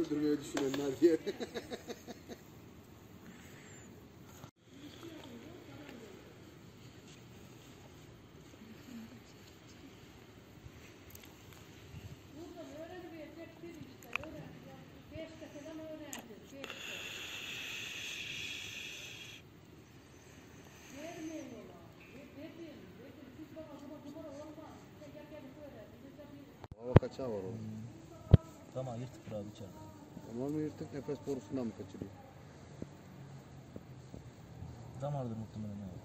Öldürmeyi düşünenler diye. Hava kaçağı var orada. Tamam, yırtık abi içeride. Tamam mı yırtık, nefes borusundan mı kaçırıyor? Damardır muhtemelen abi.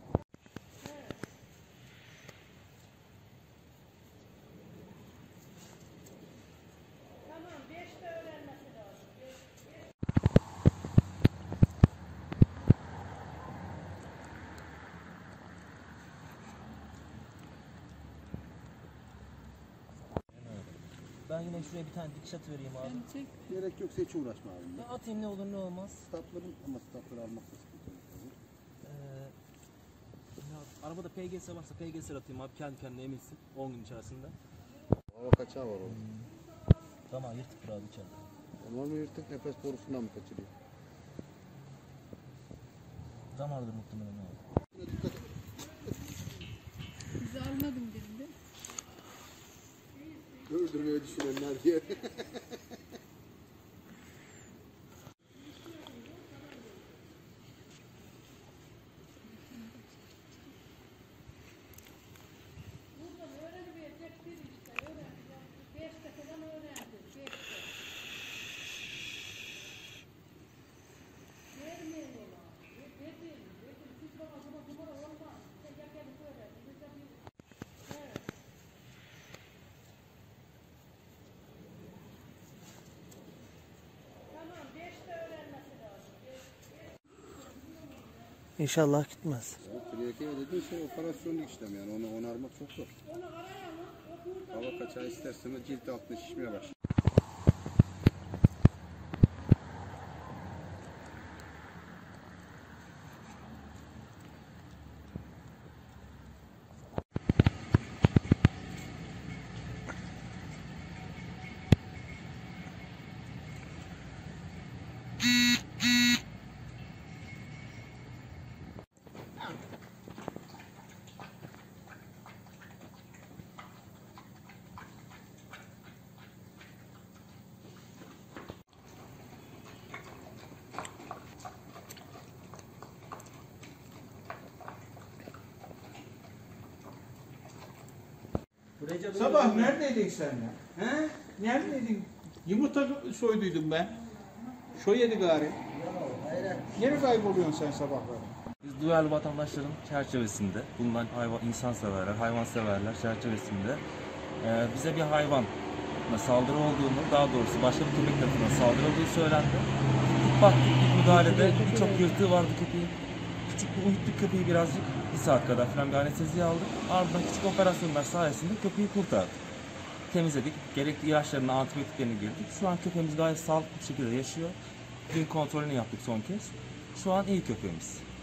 Ben yine şuraya bir tane dikiş atıvereyim abi. Gerek yoksa hiç uğraşma abi. Ya atayım, ne olur ne olmaz. Stapların ama stapları almakta sıkıntı yok. Arabada PGS varsa PGS atayım abi, kendi kendine emilsin 10 gün içerisinde. Hava kaçağı var orada. Tamam, yırtık abi içeride. Tamam mı yırtık, nefes borusundan mı kaçırıyor? Damardır muhtemelen abi. Bizi almadım birinde. Öldürmeyi düşünenler diye. İnşallah gitmez. Triyakeye dediğin şey operasyonluk işlem yani, onu onarmak çok zor. Hava kaçağı isterseniz cilt altına şişmeye başlar. Sabah neredeydin sen ya? He? Neredeydin? Yumurta soyduydum ben. Soy gari. Nereye kayboluyorsun sen sabahları? Biz duyarlı vatandaşların çerçevesinde bulunan insanseverler, hayvanseverler çerçevesinde bize bir hayvan saldırı olduğunu, daha doğrusu başka bir köpek tarafından saldırıldığı söylendi. İlk baktık, ilk müdahalede birçok yırtığı vardı köpeğin. Küçük bir uyuttuk köpeği birazcık, bir saat kadar falan bir anesteziye aldık. Ardından küçük operasyonlar sayesinde köpeği kurtardık. Temizledik, gerekli ilaçlarını, antibiyotiklerini girdik. Şu an köpeğimiz gayet sağlıklı bir şekilde yaşıyor. Dün kontrolünü yaptık son kez. Şu an iyi köpeğimiz.